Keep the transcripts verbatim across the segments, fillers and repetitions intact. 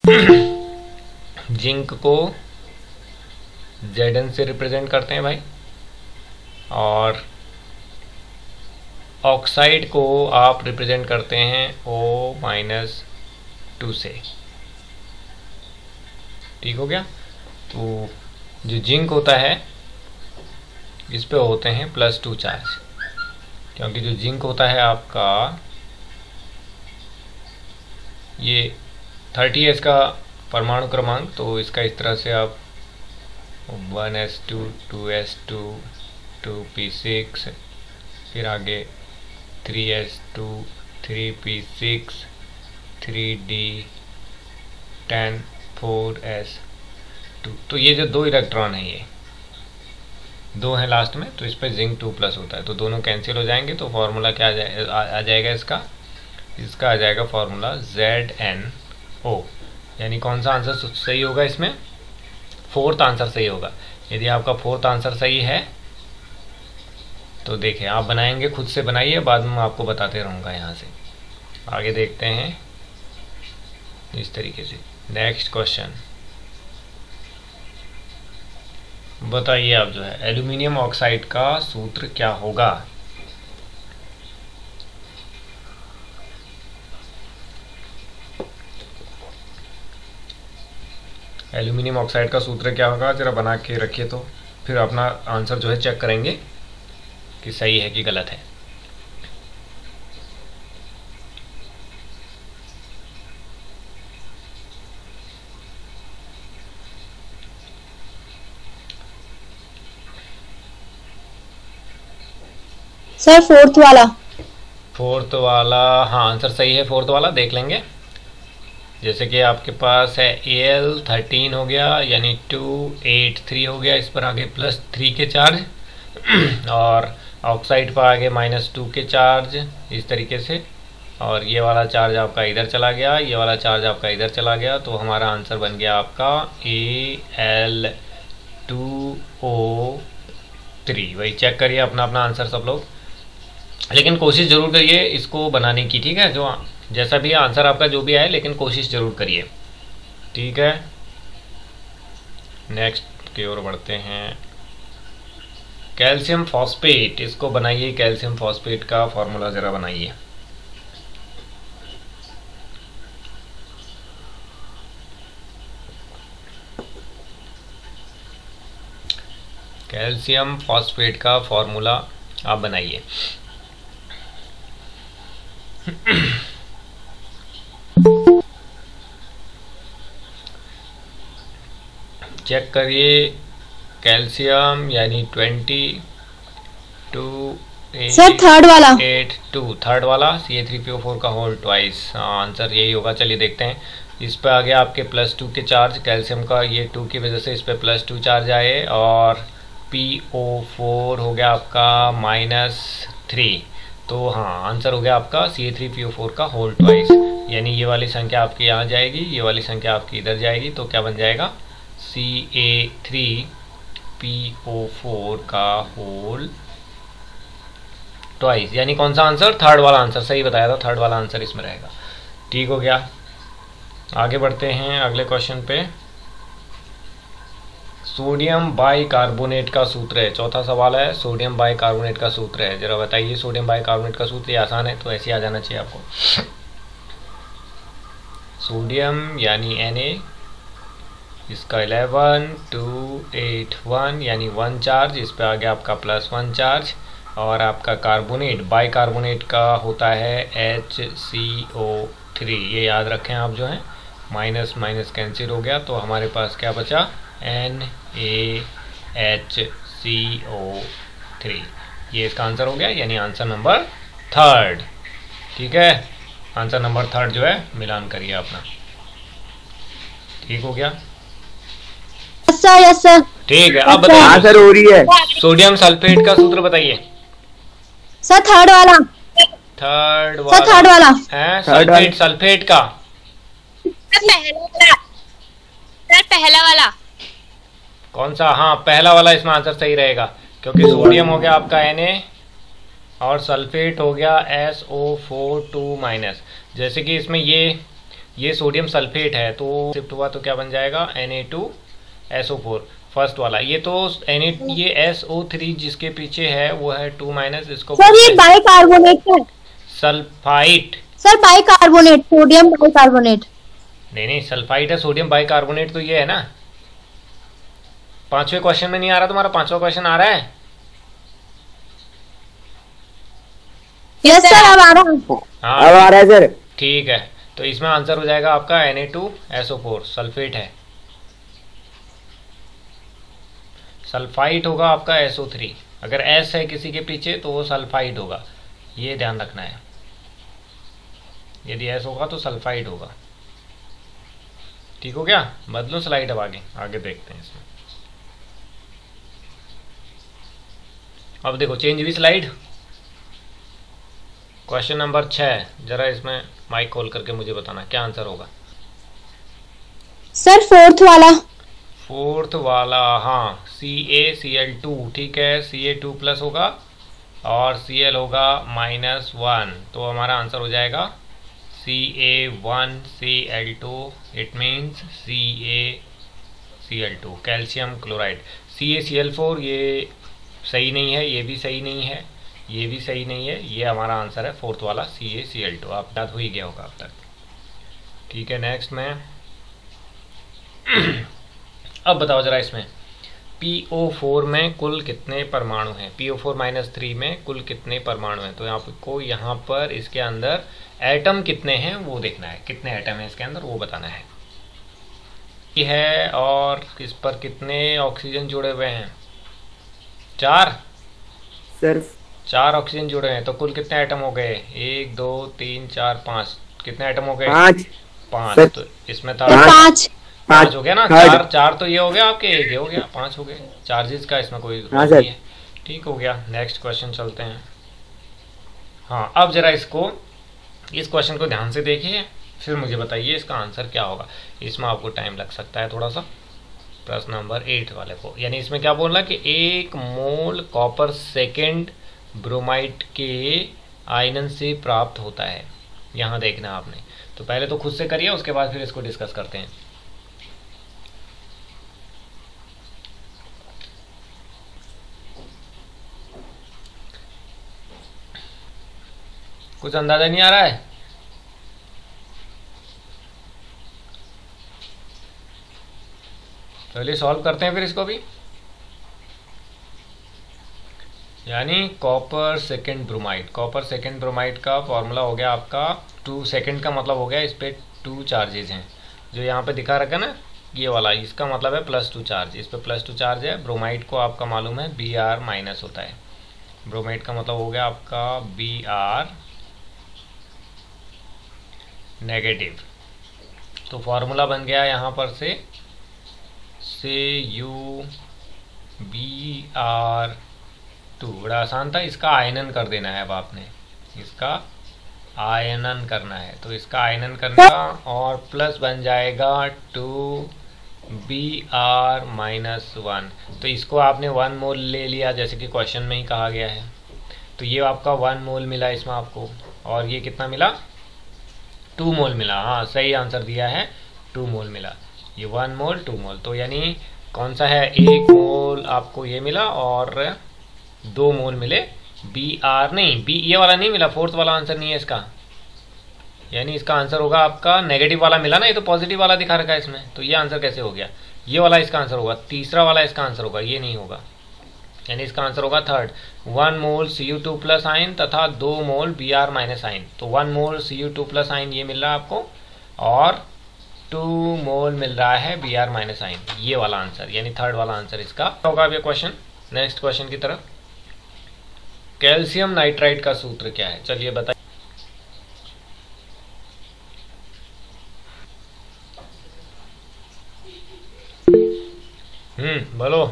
Zinc को Zn से represent करते हैं भाई, और ऑक्साइड को आप रिप्रेजेंट करते हैं O माइनस टू से। ठीक हो गया। तो जो जिंक होता है इस पे होते हैं प्लस टू चार्ज, क्योंकि जो जिंक होता है आपका ये थर्टी है इसका परमाणु क्रमांक, तो इसका इस तरह से आप one s two, two s two, two p six, फिर आगे three s two, three p six, three d ten, four s two, तो ये जो दो इलेक्ट्रॉन है ये दो है लास्ट में, तो इस पर जिंक टू प्लस होता है, तो दोनों कैंसिल हो जाएंगे। तो फॉर्मूला क्या आ, जाए, आ, आ जाएगा इसका इसका आ जाएगा फॉर्मूला जेड एन ओ। यानी कौन सा आंसर सही होगा इसमें? फोर्थ आंसर सही होगा। यदि आपका फोर्थ आंसर सही है तो देखें, आप बनाएंगे खुद से बनाइए, बाद में मैं आपको बताते रहूँगा। यहाँ से आगे देखते हैं इस तरीके से। नेक्स्ट क्वेश्चन बताइए आप जो है एल्यूमिनियम ऑक्साइड का सूत्र क्या होगा? एल्यूमिनियम ऑक्साइड का सूत्र क्या होगा? जरा बना के रखिए, तो फिर अपना आंसर जो है चेक करेंगे कि सही है कि गलत है। सर फोर्थ वाला। फोर्थ वाला, हाँ आंसर सही है फोर्थ वाला। देख लेंगे, जैसे कि आपके पास है ए एल थर्टीन हो गया, यानी टू एट थ्री हो गया, इस पर आगे प्लस थ्री के चार्ज और ऑक्साइड पर आगे माइनस टू के चार्ज, इस तरीके से। और ये वाला चार्ज आपका इधर चला गया, ये वाला चार्ज आपका इधर चला गया, तो हमारा आंसर बन गया आपका A L two O three. वही चेक करिए अपना अपना आंसर सब लोग, लेकिन कोशिश ज़रूर करिए इसको बनाने की। ठीक है, जो जैसा भी आंसर आपका जो भी आए, लेकिन कोशिश ज़रूर करिए। ठीक है, नेक्स्ट की ओर बढ़ते हैं। कैल्शियम फॉस्फेट, इसको बनाइए। कैल्शियम फॉस्फेट का फॉर्मूला ज़रा बनाइए। कैल्शियम फॉस्फेट का फॉर्मूला आप बनाइए। चेक करिए, कैल्शियम यानी ट्वेंटी टू सर थर्ड वाला, एट टू, थर्ड वाला C A three P O four का होल ट्वाइस। हाँ आंसर यही होगा। चलिए देखते हैं। इस पे आ गया आपके प्लस टू के चार्ज, कैल्शियम का ये टू की वजह से इस पे प्लस टू चार्ज आए, और पी ओ फोर हो गया आपका माइनस थ्री। तो हाँ आंसर हो गया आपका C A three P O four का होल ट्वाइस, यानी ये वाली संख्या आपकी यहाँ जाएगी, ये वाली संख्या आपकी इधर जाएगी, तो क्या बन जाएगा? C A three P O four का होल ट्वाइस। यानी कौन सा आंसर? थर्ड वाला आंसर सही बताया था, थर्ड वाला आंसर इसमें रहेगा। ठीक हो गया, आगे बढ़ते हैं अगले क्वेश्चन पे। सोडियम बाइकार्बोनेट का सूत्र है, चौथा सवाल है। सोडियम बाइकार्बोनेट का सूत्र है, जरा बताइए। सोडियम बाइकार्बोनेट का सूत्र, ये आसान है तो ऐसे आ जाना चाहिए आपको। सोडियम यानी एन ए, इसका इलेवन टू एट वन यानी वन चार्ज, इस पे आ गया आपका प्लस वन चार्ज। और आपका कार्बोनेट, बाइकार्बोनेट का होता है एच सी ओ थ्री, ये याद रखें आप जो है। माइनस माइनस कैंसिल हो गया, तो हमारे पास क्या बचा? N A H C O three, ये इसका आंसर हो गया, यानी आंसर नंबर थर्ड। ठीक है, आंसर नंबर थर्ड जो है मिलान करिए अपना। ठीक हो गया? Yes sir, yes sir. ठीक है, अब बताइए आंसर हो रही है। सोडियम सल्फेट का सूत्र बताइए। सर थर्ड वाला, थर्ड सर वाला थर्ड वाला है, थर्ड वाला। सल्फेट सल्फेट का पहला वाला, सर पहला वाला। कौन सा? हाँ पहला वाला इसमें आंसर सही रहेगा, क्योंकि सोडियम हो गया आपका Na और सल्फेट हो गया S O four two minus. जैसे कि इसमें ये ये सोडियम सल्फेट है, तो शिफ्ट हुआ तो क्या बन जाएगा, N A two S O four first वाला। ये तो Na ये एस ओ थ्री जिसके पीछे है वो है टू माइनस, इसको सर ये बाइकार्बोनेट है। Sulphite. Sir bicarbonate, sodium bicarbonate. नहीं नहीं, सल्फाइट है, सोडियम बाइकार्बोनेट तो ये है ना। पांचवें क्वेश्चन में नहीं आ रहा तुम्हारा? पांचवा क्वेश्चन आ रहा है? यस सर अब आ रहा है। हाँ अब आ रहा है सर। ठीक है, तो इसमें आंसर हो जाएगा आपका N A two S O four sulphate है। सल्फाइट होगा आपका एस ओ थ्री, अगर एस है किसी के पीछे तो वो सल्फाइट होगा, ये ध्यान रखना है। यदि एस होगा तो सल्फाइट होगा। ठीक हो गया? बदलो स्लाइड अब आगे आगे देखते हैं इसमें। अब देखो चेंज हुई स्लाइड। क्वेश्चन नंबर छः, जरा इसमें माइक खोल करके मुझे बताना क्या आंसर होगा। सर फोर्थ वाला। फोर्थ वाला, हाँ, सी ए सी एल टू, ठीक है, सी ए टू प्लस होगा और सी एल होगा माइनस वन, तो हमारा आंसर हो जाएगा C A one C L two, it means C A C L two, calcium chloride. C A C L four ये सही नहीं है, ये भी सही नहीं है, ये भी सही नहीं है, ये हमारा आंसर है फोर्थ वाला C A C L to. आप याद हो ही गया होगा अब तक। ठीक है, नेक्स्ट में अब बताओ जरा इसमें पी ओ फोर में कुल कितने परमाणु हैं? P O four minus three में कुल कितने परमाणु हैं? तो आपको यहाँ पर इसके अंदर एटम कितने हैं वो देखना है, कितने एटम हैं इसके अंदर वो बताना है। ये है, और इस पर कितने ऑक्सीजन जुड़े हुए हैं? चार सर चार ऑक्सीजन जुड़े हैं, तो कुल कितने एटम हो गए? एक दो तीन चार पाँच, कितने एटम हो गए? पाँच। पाँच। सर, तो इसमें था पाँच। पाँच हो गया ना। थर्ड। चार चार तो ये हो गया आपके, एक ये हो गया, पाँच हो गए। चार्जेस का इसमें कोई हाँ, नहीं सर। है। ठीक हो गया, नेक्स्ट क्वेश्चन चलते हैं। हाँ, अब जरा इसको इस क्वेश्चन को ध्यान से देखिए, फिर मुझे बताइए इसका आंसर क्या होगा। इसमें आपको टाइम लग सकता है थोड़ा सा। प्रश्न नंबर एट वाले को, यानी इसमें क्या बोलना कि एक मोल कॉपर सेकेंड ब्रोमाइड के आयनन से प्राप्त होता है। यहाँ देखना आपने, तो पहले तो खुद से करिए, उसके बाद फिर इसको डिस्कस करते हैं। कुछ अंदाजा नहीं आ रहा है? चलिए सॉल्व करते हैं फिर इसको भी। यानी copper second bromide, copper second bromide का फॉर्मूला हो गया आपका टू। सेकेंड का मतलब हो गया इस पे टू चार्जेस हैं, जो यहाँ पे दिखा रखा ना ये वाला, इसका मतलब है प्लस टू चार्ज, इस पे प्लस टू चार्ज है। ब्रोमाइड को आपका मालूम है बी आर माइनस होता है। ब्रोमाइड का मतलब हो गया आपका बी आर नेगेटिव। तो फॉर्मूला बन गया यहाँ पर से से यू बी आर टू, बड़ा आसान था। इसका आयनन कर देना है अब आपने, इसका आयनन करना है, तो इसका आयनन करना और प्लस बन जाएगा two B R minus one. तो इसको आपने वन मोल ले लिया जैसे कि क्वेश्चन में ही कहा गया है, तो ये आपका वन मोल मिला इसमें आपको, और ये कितना मिला? टू मोल मिला। हाँ, सही आंसर दिया है, टू मोल मिला। ये वन मोल टू मोल, तो यानी कौन सा है? एक मोल आपको ये मिला और दो मोल मिले बी आर, नहीं बी ये वाला नहीं मिला, फोर्थ वाला आंसर नहीं है इसका। यानी इसका आंसर होगा आपका नेगेटिव वाला मिला ना, ये तो पॉजिटिव वाला दिखा रखा है इसमें, तो ये आंसर कैसे हो गया? ये वाला इसका आंसर होगा, तीसरा वाला इसका आंसर होगा, ये नहीं होगा। यानी इसका आंसर होगा third, one mole C U two plus ion तथा दो मोल बी आर माइनस आइन। तो one mole C U two plus ion ये मिल रहा है आपको, और टू मोल मिल रहा है बी आर माइनस आइन, ये वाला आंसर, यानी थर्ड वाला आंसर इसका होगा। अब ये क्वेश्चन, नेक्स्ट क्वेश्चन की तरफ। कैल्शियम नाइट्राइड का सूत्र क्या है? चलिए बताइए। हम्म बोलो।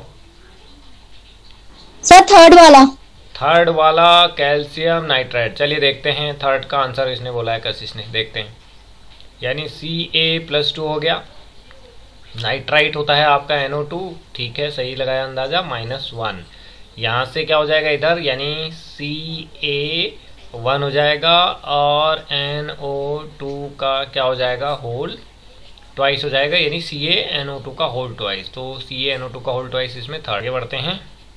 सर थर्ड वाला। थर्ड वाला कैल्शियम नाइट्राइड। चलिए देखते हैं थर्ड का आंसर इसने बोला है कशिश ने, देखते हैं। यानी सी ए प्लस टू हो गया, नाइट्राइट होता है आपका एन ओ टू, ठीक है, सही लगाया अंदाजा, माइनस वन। यहाँ से क्या हो जाएगा इधर, यानी सी ए वन हो जाएगा और एन ओ टू का क्या हो जाएगा, होल ट्वाइस हो जाएगा, यानी C A N O two का होल ट्वाइस। तो C A N O two का होल ट्वाइस इसमें थर्ड। आगे बढ़ते हैं।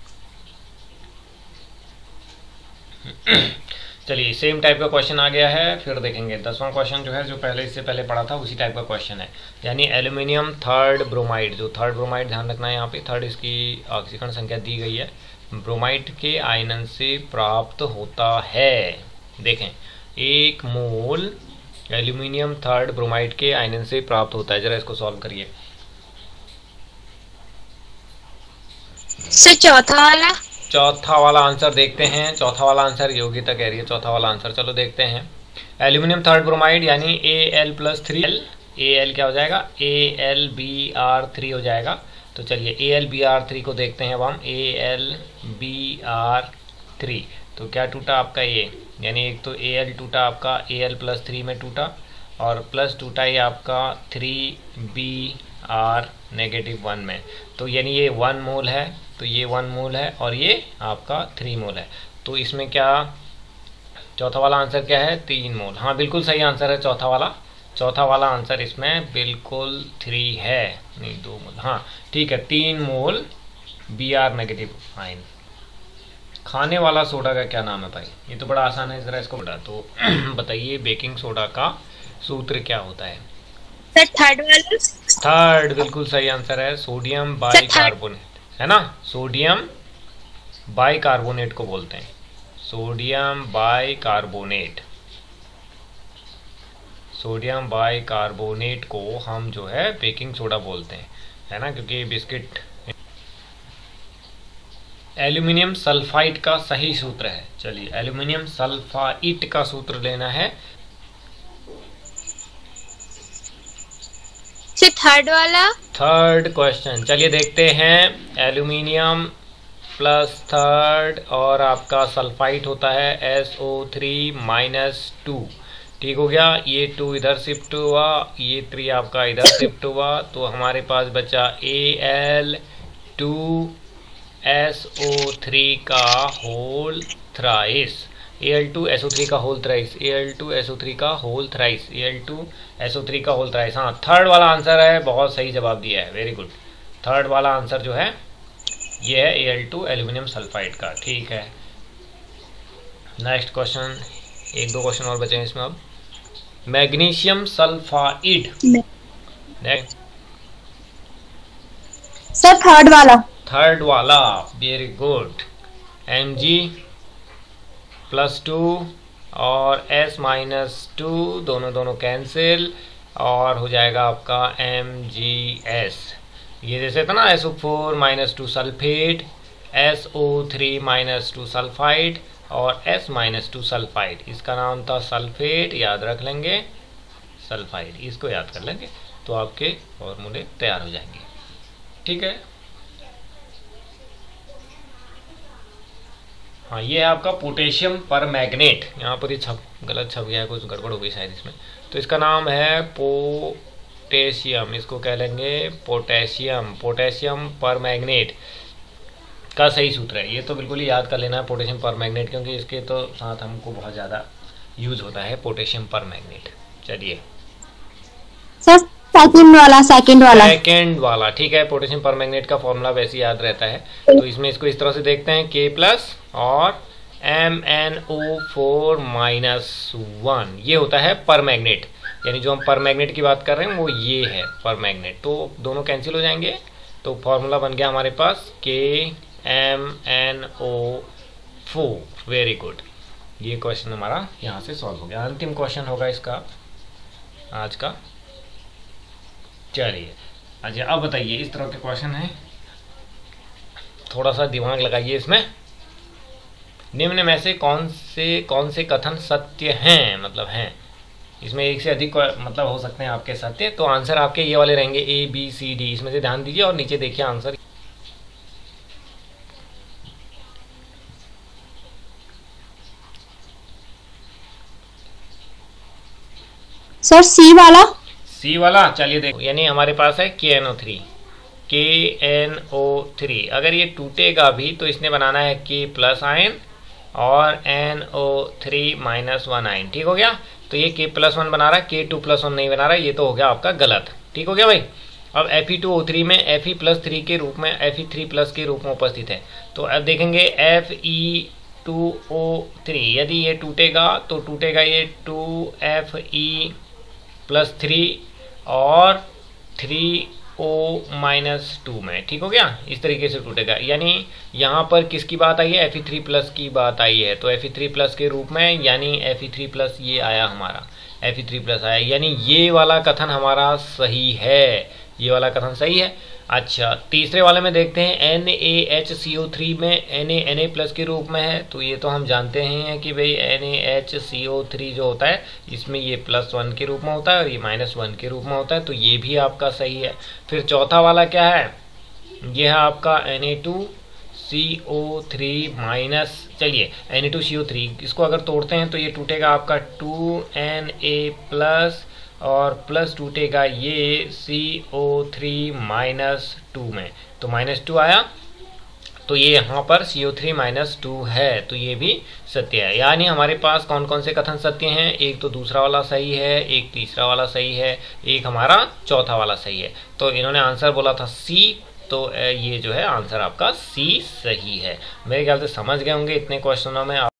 चलिए सेम टाइप का क्वेश्चन आ गया है, फिर देखेंगे दसवां क्वेश्चन जो है, जो पहले इससे पहले पढ़ा था उसी टाइप का क्वेश्चन है, यानी एल्यूमिनियम थर्ड ब्रोमाइड। जो थर्ड ब्रोमाइड ध्यान रखना है, यहाँ पे थर्ड इसकी ऑक्सीकरण संख्या दी गई है, ब्रोमाइड के आयनन से प्राप्त होता है। देखें एक मोल एल्यूमिनियम थर्ड ब्रोमाइड के आयनन से प्राप्त होता है। जरा इसको सॉल्व करिए। सर चौथा वाला। चौथा वाला आंसर देखते हैं। चौथा वाला आंसर योगिता कह रही है चौथा वाला आंसर। चलो देखते हैं। एल्यूमिनियम थर्ड ब्रोमाइड यानी A L plus three L, A L क्या हो जाएगा, A L B R three हो जाएगा। तो चलिए A L B R three को देखते हैं अब हम। A L B R three तो क्या टूटा आपका ए, यानी एक तो ए एल टूटा आपका ए एल प्लस थ्री में टूटा, और प्लस टूटा ये आपका three B R negative one में। तो यानी ये वन मोल है, तो ये वन मोल है और ये आपका थ्री मोल है। तो इसमें क्या चौथा वाला आंसर क्या है, तीन मोल। हाँ बिल्कुल सही आंसर है चौथा वाला। चौथा वाला आंसर इसमें बिल्कुल थ्री है, नहीं दो मोल। हाँ ठीक है, तीन मोल बी आर नेगेटिव आयन। खाने वाला सोडा का क्या नाम है भाई, ये तो बड़ा आसान है, जरा इसको बता। तो बताइए बेकिंग सोडा का सूत्र क्या होता है। सर थर्ड वाला। थर्ड बिल्कुल सही आंसर है, सोडियम बाइकार्बोनेट है ना, सोडियम बाइकार्बोनेट को बोलते हैं, सोडियम बाइकार्बोनेट। सोडियम बाइकार्बोनेट को हम जो है बेकिंग सोडा बोलते हैं, है ना, क्योंकि बिस्किट। एल्यूमिनियम सल्फाइड का सही सूत्र है। चलिए एल्यूमिनियम सल्फाइड का सूत्र लेना है। थर्ड वाला। थर्ड क्वेश्चन चलिए देखते हैं। एल्यूमिनियम प्लस थर्ड और आपका सल्फाइड होता है S O three minus two. ठीक हो गया, ये टू इधर शिफ्ट हुआ, ये थ्री आपका इधर शिफ्ट हुआ, तो हमारे पास बचा A L two S O three का whole thrice, A L two S O three का whole thrice, A L two S O three का whole thrice, A L two S O three का whole thrice. हाँ third वाला answer है, बहुत सही जवाब दिया है, वेरी गुड। थर्ड वाला आंसर जो है ये है A L two aluminium sulphide का। ठीक है, नेक्स्ट क्वेश्चन, एक दो क्वेश्चन और बचे हैं इसमें अब। Magnesium sulphide, next sir third वाला। थर्ड वाला, very good. M G plus two और एस माइनस टू दोनों दोनों कैंसिल, और हो जाएगा आपका एम जी एस। ये जैसे था ना S O four minus two sulphate, S O three minus two sulphide और S माइनस टू सल्फाइड, इसका नाम था सल्फेट, याद रख लेंगे, सल्फाइड, इसको याद कर लेंगे तो आपके फॉर्मूले तैयार हो जाएंगे। ठीक है, हाँ ये है आपका पोटेशियम पर मैग्नेट। यहाँ पर ये छप गलत छप गया है, कुछ गड़बड़ हो गई शायद इसमें, तो इसका नाम है पोटेशियम, इसको कह लेंगे पोटेशियम, पोटेशियम पर मैग्नेट का सही सूत्र है। ये तो बिल्कुल ही याद कर लेना है पोटेशियम पर मैग्नेट, क्योंकि इसके तो साथ हमको बहुत ज़्यादा यूज होता है पोटेशियम पर मैग्नेट। चलिए सर सेकंड वाला, सेकंड वाला सेकंड वाला ठीक है। पोटेशियम पर मैग्नेट का फॉर्मूला वैसे याद रहता है, तो इसमें इसको इस तरह से देखते हैं, के प्लस और M N O four minus one, ये होता है पर मैग्नेट, यानी जो हम पर मैग्नेट की बात कर रहे हैं वो ये है पर मैग्नेट, तो दोनों कैंसिल हो जाएंगे, तो फॉर्मूला बन गया हमारे पास K M N O four. Very good, ये क्वेश्चन हमारा यहाँ से सॉल्व हो गया। अंतिम क्वेश्चन होगा इसका आज का। चलिए अच्छा अब बताइए, इस तरह के क्वेश्चन है, थोड़ा सा दिमाग लगाइए इसमें। निम्न में से कौन से कौन से कथन सत्य हैं, मतलब हैं, इसमें एक से अधिक मतलब हो सकते हैं आपके सत्य, तो आंसर आपके ये वाले रहेंगे ए बी सी डी, इसमें से ध्यान दीजिए और नीचे देखिए आंसर। सर सी वाला। सी वाला चलिए देखो, यानी हमारे पास है K N O three, K N O three, अगर ये टूटेगा भी तो इसने बनाना है के प्लस आयन, और N O three minus one ion. ठीक हो गया। तो ये के प्लस वन बना रहा है, के टू प्लस वन नहीं बना रहा है, ये तो हो गया आपका गलत। ठीक हो गया भाई। अब F E two O three में एफ ई प्लस थ्री के रूप में एफ ई थ्री प्लस के रूप में उपस्थित है। तो अब देखेंगे F E two O three, यदि ये टूटेगा तो टूटेगा ये two F E plus three और थ्री ओ माइनस टू में। ठीक हो गया। इस तरीके से टूटेगा, यानी यहाँ पर किसकी बात आई है, एफ ई थ्री प्लस की बात आई है। तो एफ ई थ्री प्लस के रूप में, यानी एफ ई थ्री प्लस ये आया हमारा, एफ ई थ्री प्लस आया, यानी ये वाला कथन हमारा सही है, ये वाला कथन सही है। अच्छा, तीसरे वाले में देखते हैं N A H C O three में N A N A plus के रूप में है। तो ये तो हम जानते हैं कि भाई N A H C O three जो होता है इसमें ये प्लस वन के रूप में होता है और ये माइनस वन के रूप में होता है, तो ये भी आपका सही है। फिर चौथा वाला क्या है, ये है आपका N A two C O three minus, चलिए N A two C O three, इसको अगर तोड़ते हैं तो ये टूटेगा आपका टू एन ए प्लस और प्लस टूटेगा ये C O three minus two में, तो माइनस टू आया। तो ये यहाँ पर C O three minus two है, तो ये भी सत्य है। यानी हमारे पास कौन कौन से कथन सत्य हैं, एक तो दूसरा वाला सही है, एक तीसरा वाला सही है, एक हमारा चौथा वाला सही है। तो इन्होंने आंसर बोला था सी, तो ये जो है आंसर आपका सी सही है। मेरे ख्याल से समझ गए होंगे इतने क्वेश्चनों में।